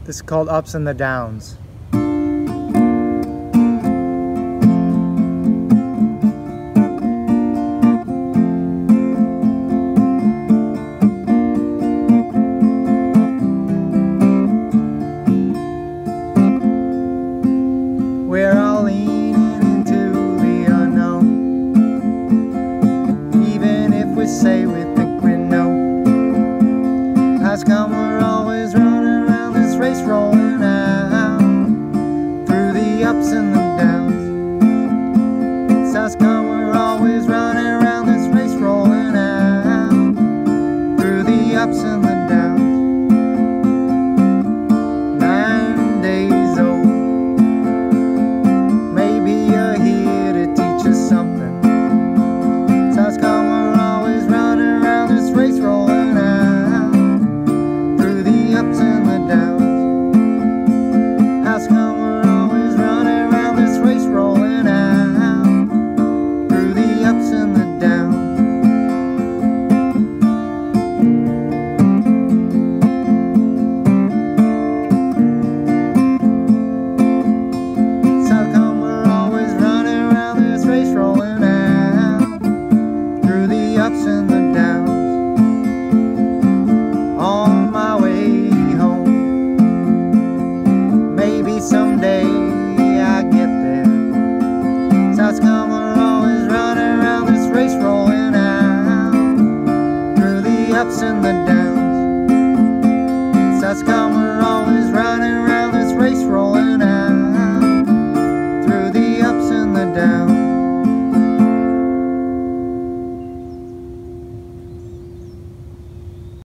This is called Ups and the Downs. We're all leaning into the unknown, even if we say we think we know. How's come we're always running around this race, rolling out through the ups and the downs? It's how's come we're always running around this race, rolling out through the ups and the downs. 9 days old, maybe you're here to teach us something. It's how's come we're always running around this race, rolling out through the ups and the downs. How's come we're always running around this race, rolling out through the ups and the downs. It's how come we're always running around this race, rolling out through the ups and the downs. On my way home, maybe someday I get there. It's how's come we're always running around this race, rolling out through the ups and the downs. It's how's come we're